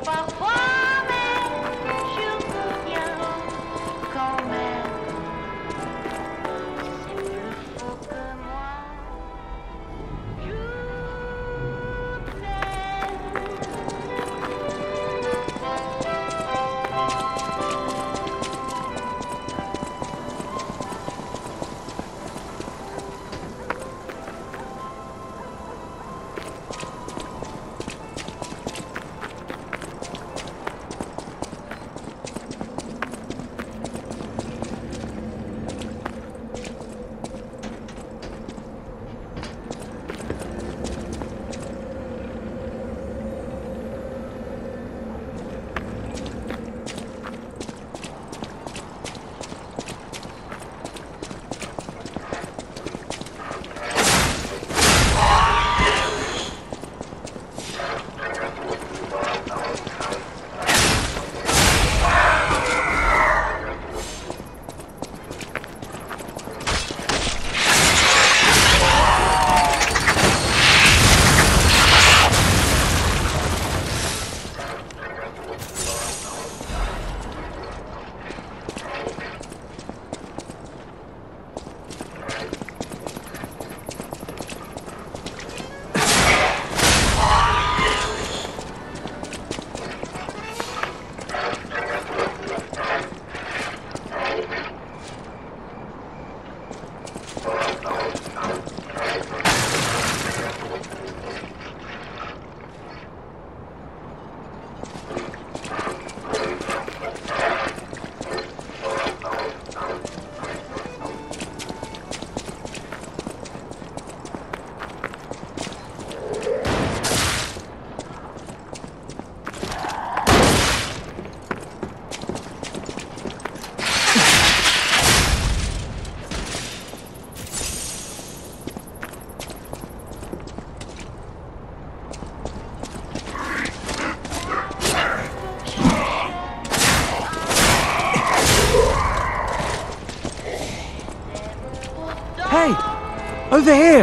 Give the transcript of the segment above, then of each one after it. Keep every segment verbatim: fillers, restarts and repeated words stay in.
Hey! Over here!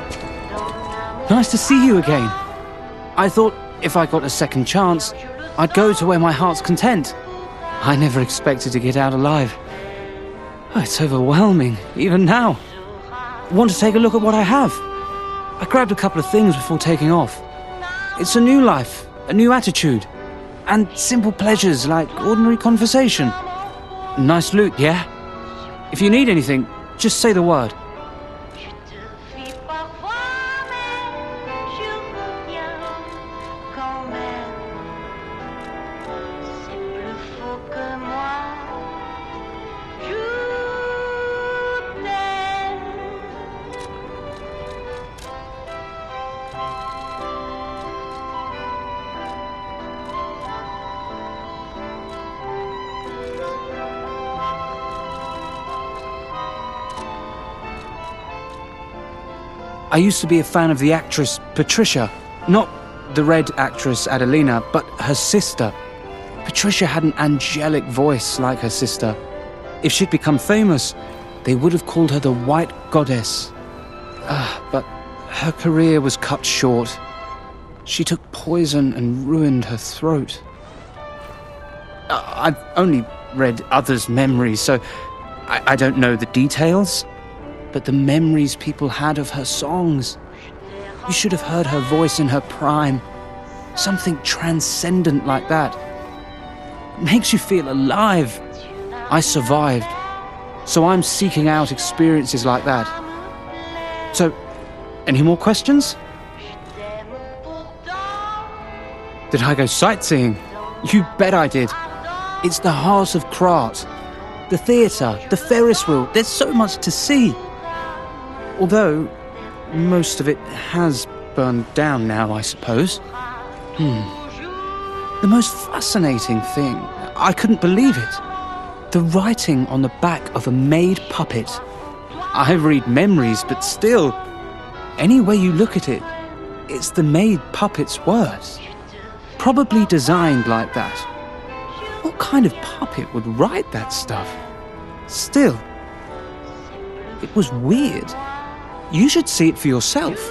Nice to see you again. I thought if I got a second chance, I'd go to where my heart's content. I never expected to get out alive. Oh, it's overwhelming, even now. Want to take a look at what I have? I grabbed a couple of things before taking off. It's a new life, a new attitude, and simple pleasures like ordinary conversation. Nice loot, yeah? If you need anything, just say the word. I used to be a fan of the actress Patricia, not the red actress Adelina, but her sister. Patricia had an angelic voice like her sister. If she'd become famous, they would have called her the White Goddess. Ah, but her career was cut short. She took poison and ruined her throat. Uh, I've only read others' memories, so I, I don't know the details. But the memories people had of her songs. You should have heard her voice in her prime. Something transcendent like that. It makes you feel alive. I survived, so I'm seeking out experiences like that. So, any more questions? Did I go sightseeing? You bet I did. It's the heart of Krat. The theatre, the Ferris wheel, there's so much to see. Although, most of it has burned down now, I suppose. Hmm. The most fascinating thing, I couldn't believe it. The writing on the back of a made puppet. I read memories, but still, any way you look at it, it's the made puppet's words. Probably designed like that. What kind of puppet would write that stuff? Still, it was weird. You should see it for yourself.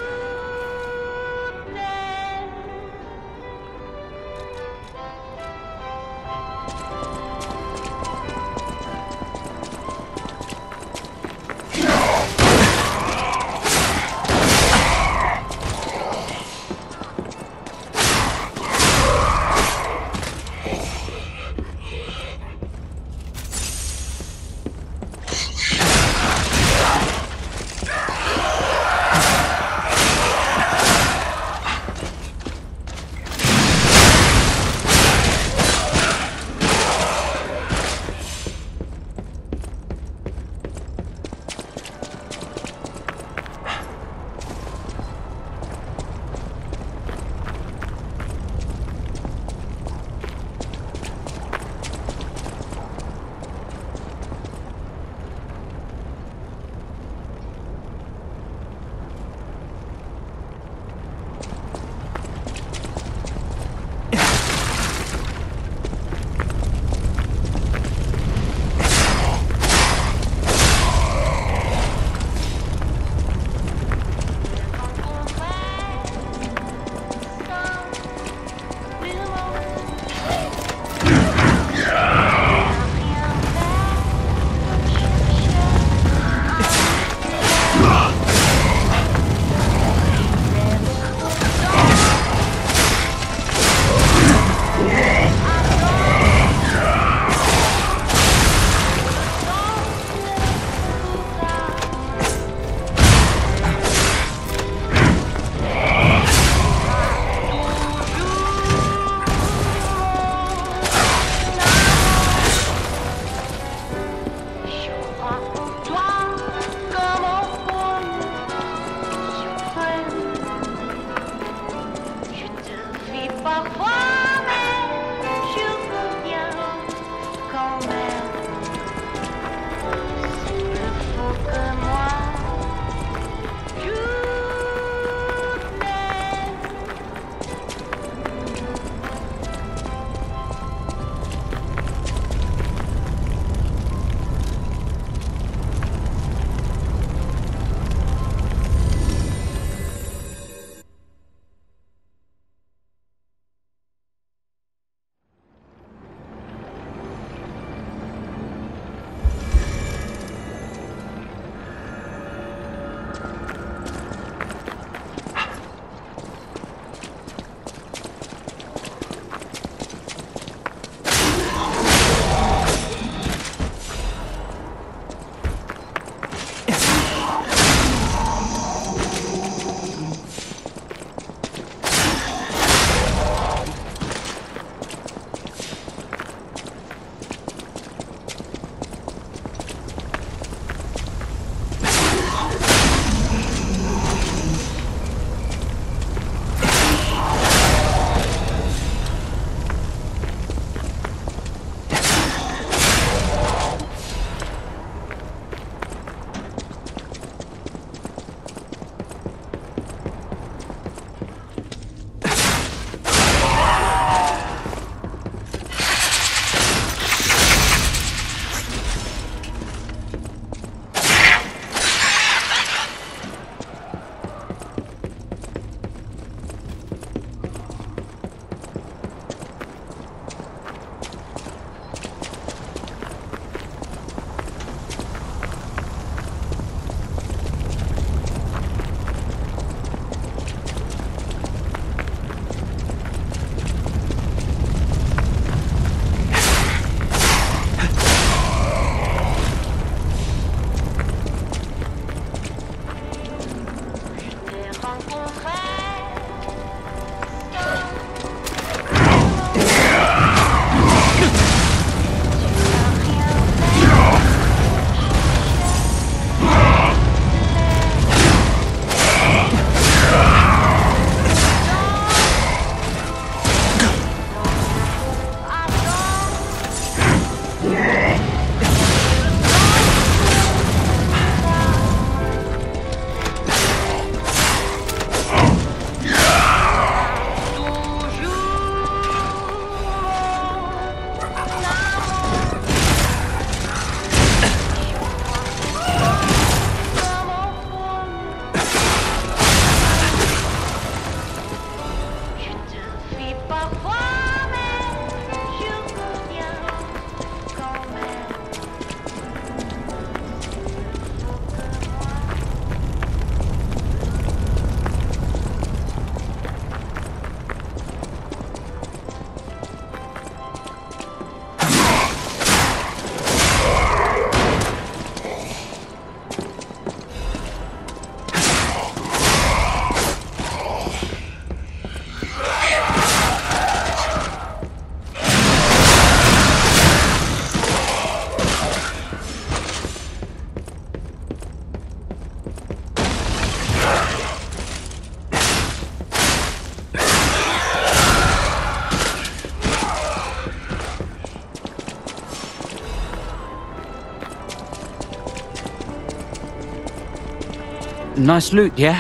Nice loot, yeah?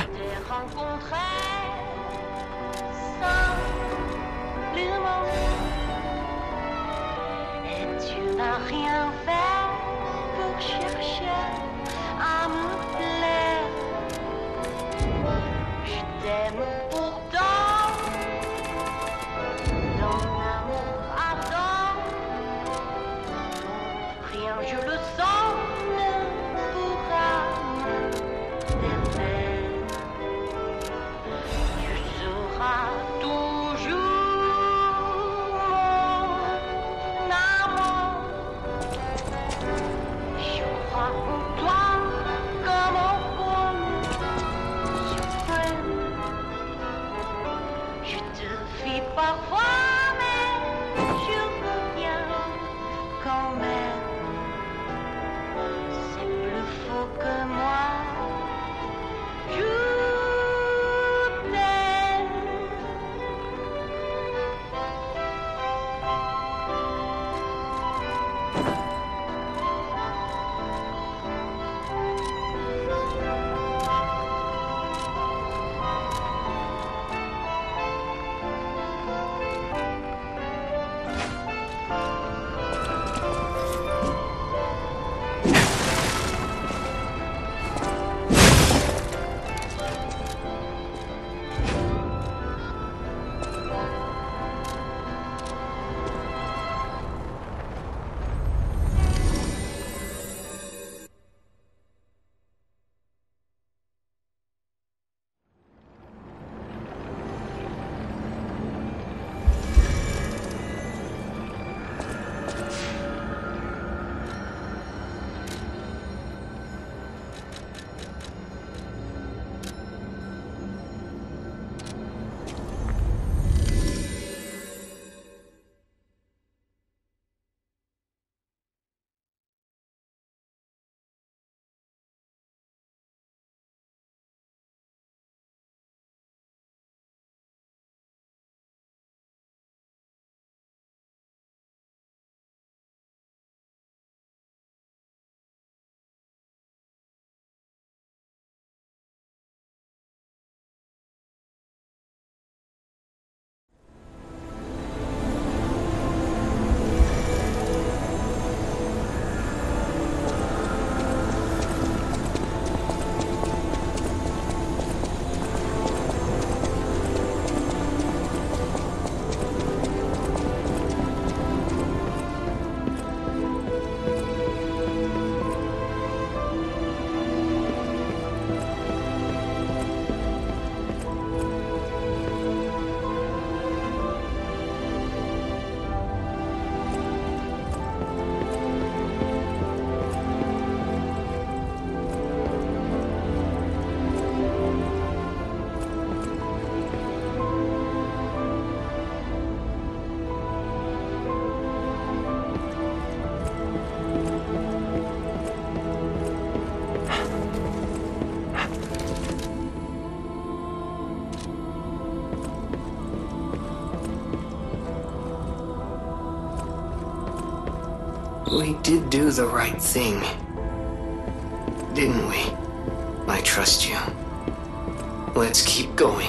We did do the right thing, didn't we? I trust you. Let's keep going.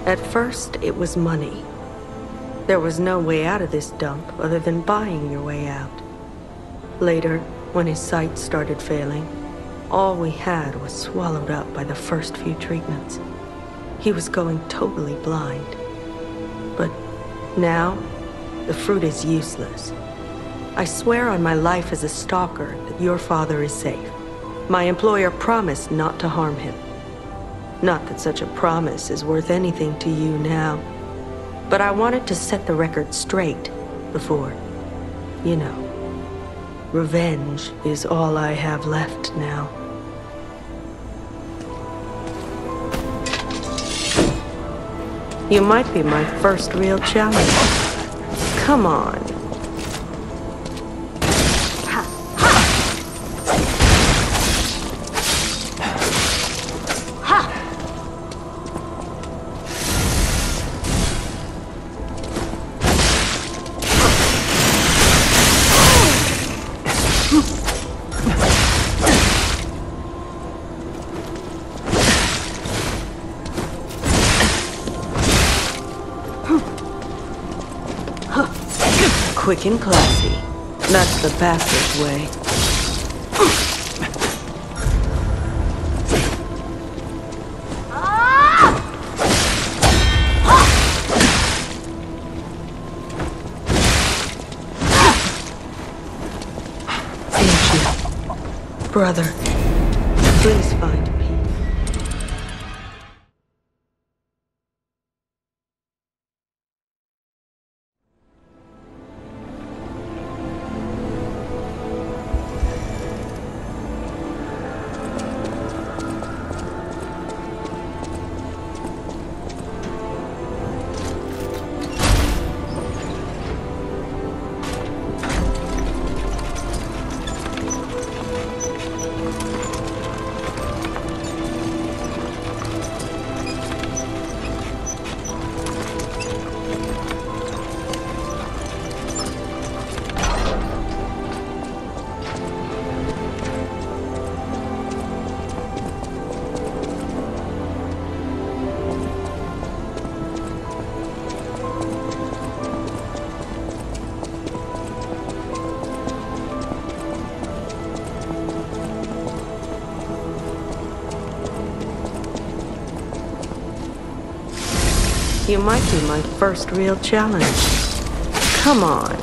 At first, it was money. There was no way out of this dump other than buying your way out. Later, when his sight started failing, all we had was swallowed up by the first few treatments. He was going totally blind. But now, the fruit is useless. I swear on my life as a stalker that your father is safe. My employer promised not to harm him. Not that such a promise is worth anything to you now, but I wanted to set the record straight before, you know. Revenge is all I have left now. You might be my first real challenge. Come on. Quick and classy. That's the bastard's way. Ancient. Brother, please find peace. You might be my first real challenge. Come on.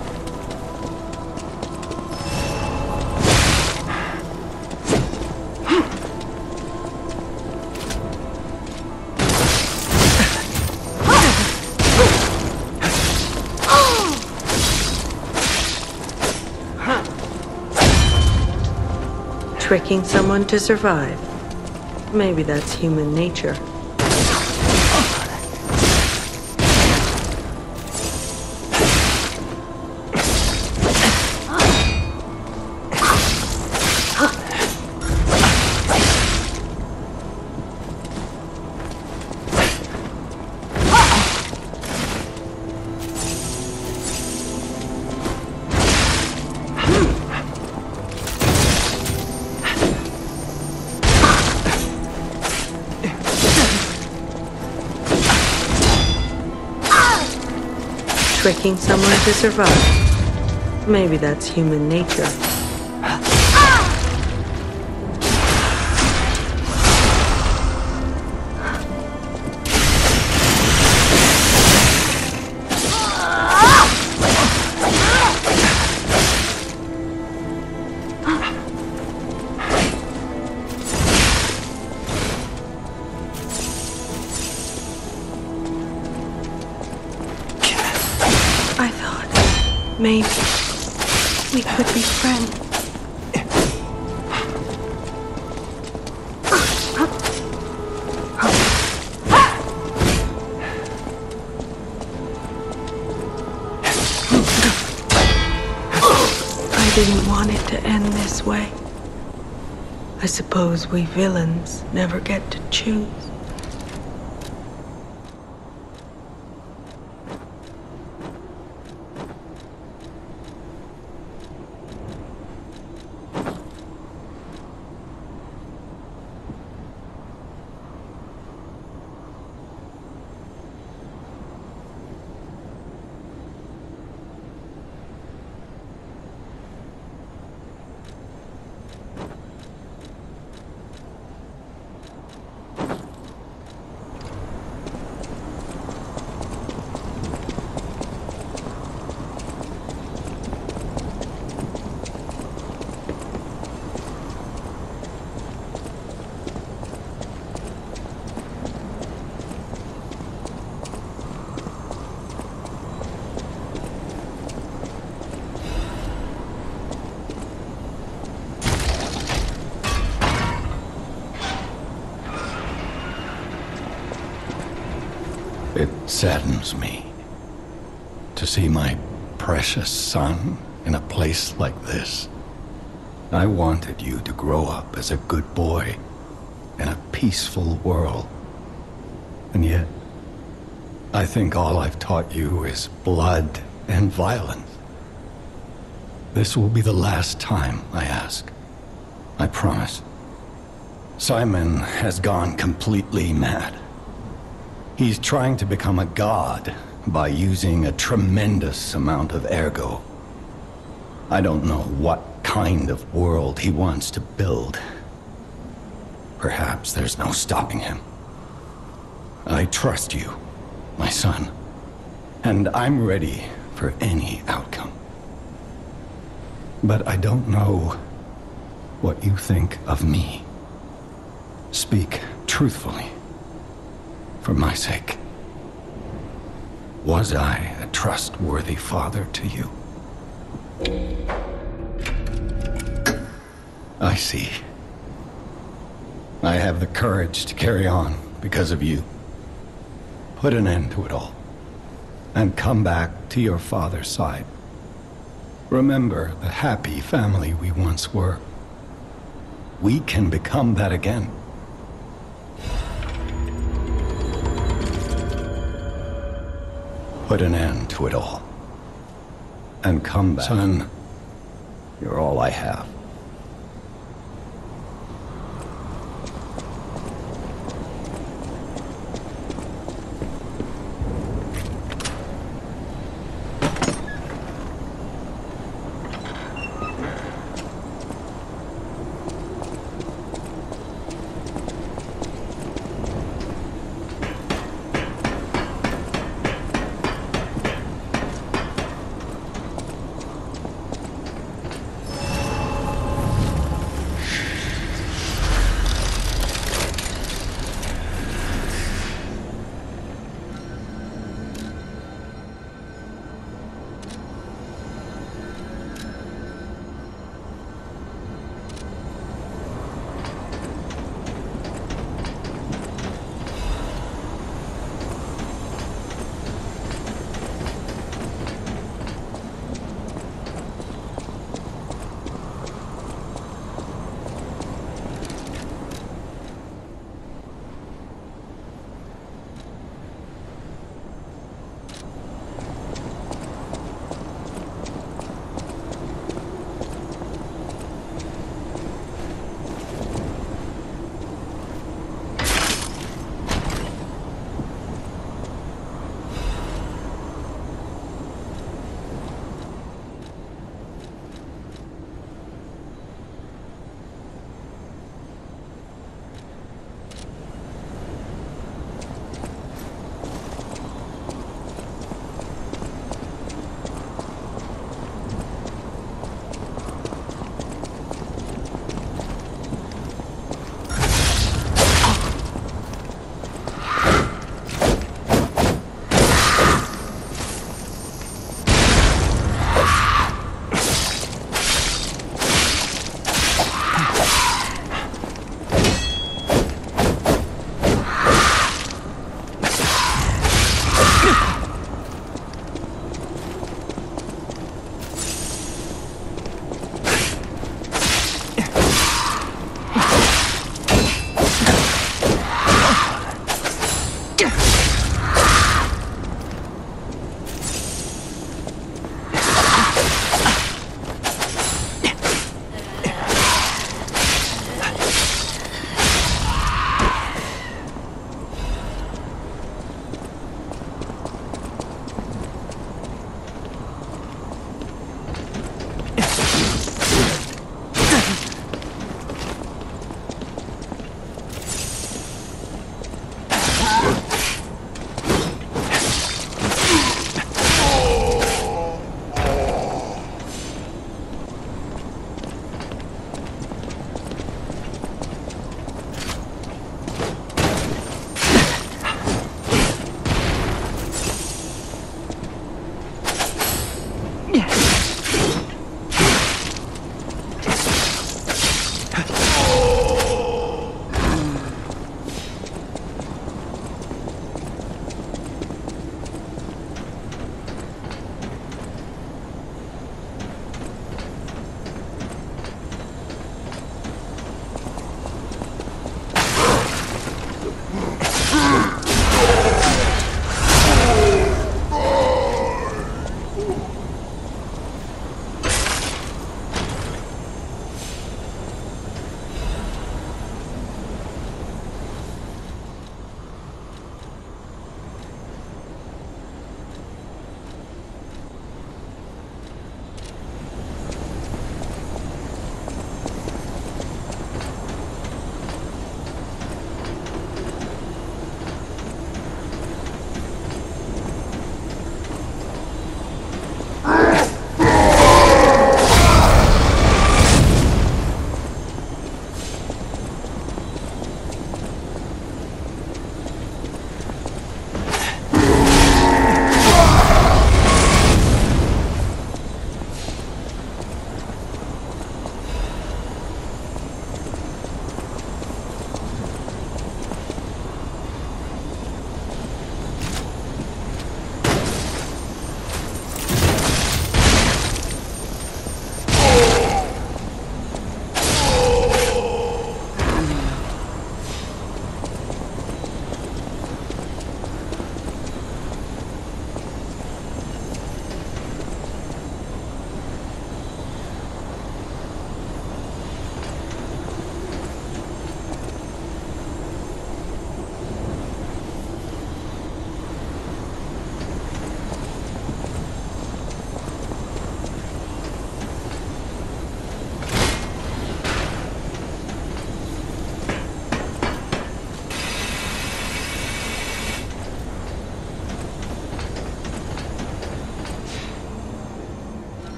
Tricking someone to survive. Maybe that's human nature. Tricking someone to survive. Maybe that's human nature. Maybe we could be friends. I didn't want it to end this way. I suppose we villains never get to choose. It saddens me to see my precious son in a place like this. I wanted you to grow up as a good boy in a peaceful world. And yet, I think all I've taught you is blood and violence. This will be the last time I ask. I promise. Simon has gone completely mad. He's trying to become a god by using a tremendous amount of ergo. I don't know what kind of world he wants to build. Perhaps there's no stopping him. I trust you, my son, and I'm ready for any outcome. But I don't know what you think of me. Speak truthfully, for my sake. Was I a trustworthy father to you? I see. I have the courage to carry on because of you. Put an end to it all, and come back to your father's side. Remember the happy family we once were. We can become that again. Put an end to it all, and come back. Son, you're all I have.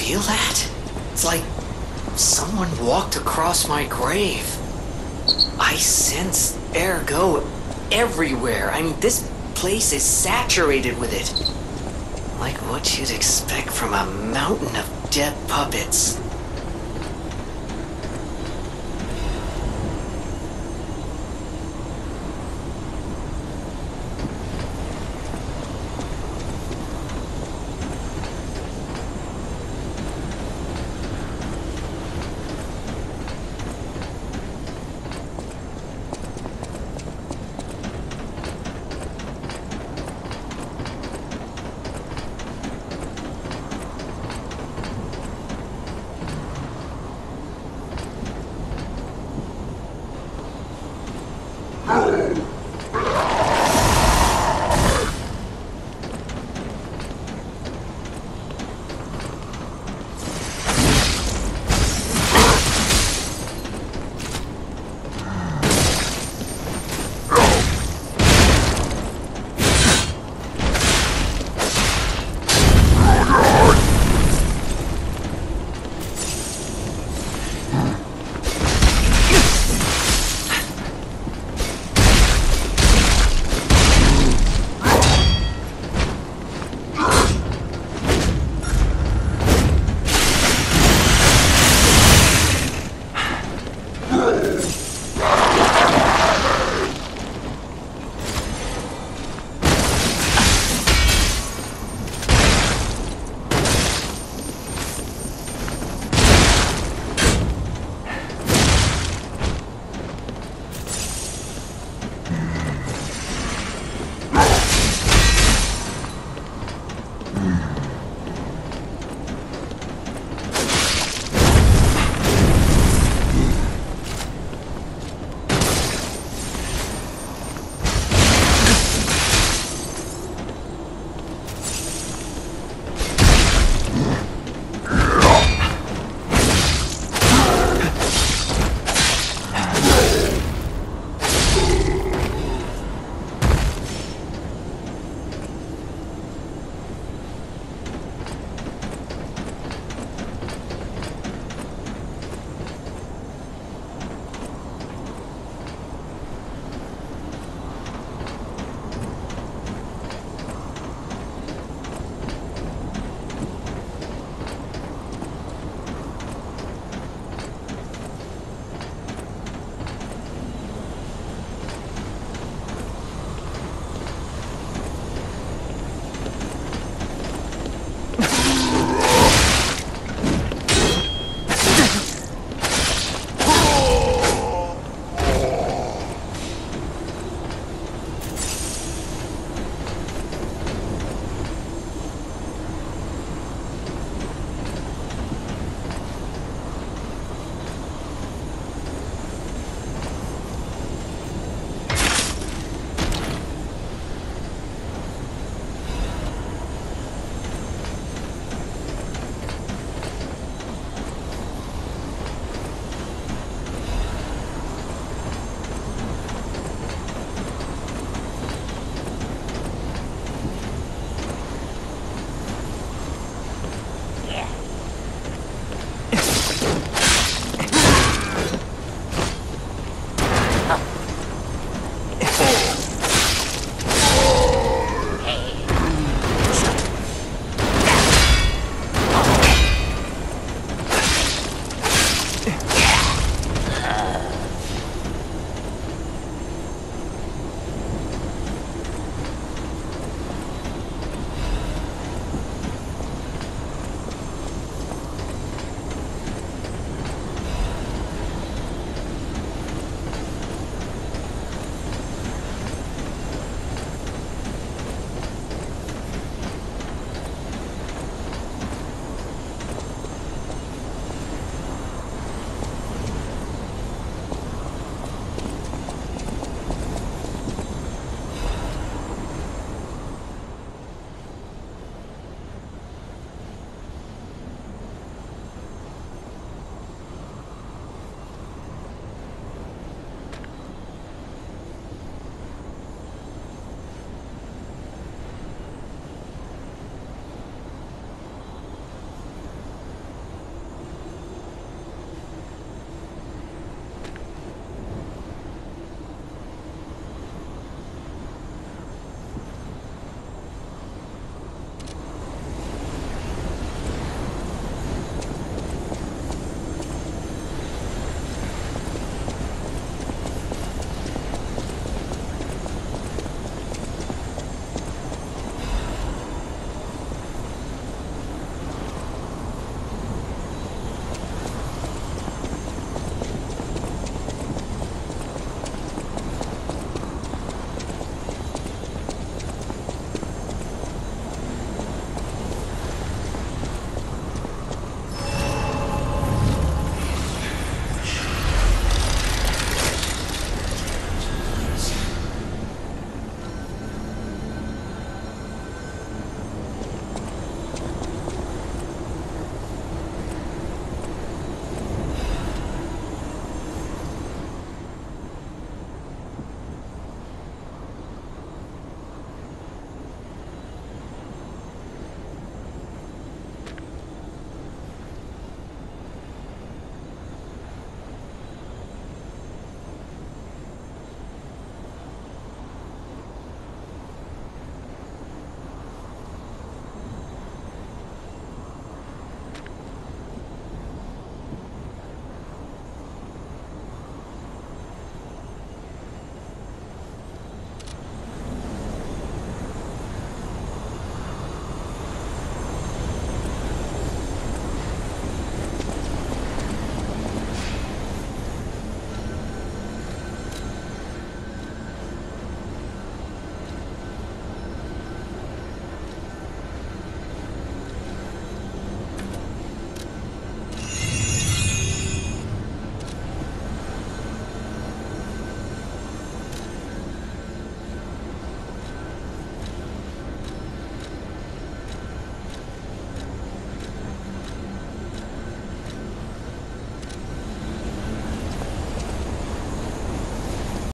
feel that? It's like someone walked across my grave. I sense ergo everywhere. I mean, this place is saturated with it. Like what you'd expect from a mountain of dead puppets. Mm.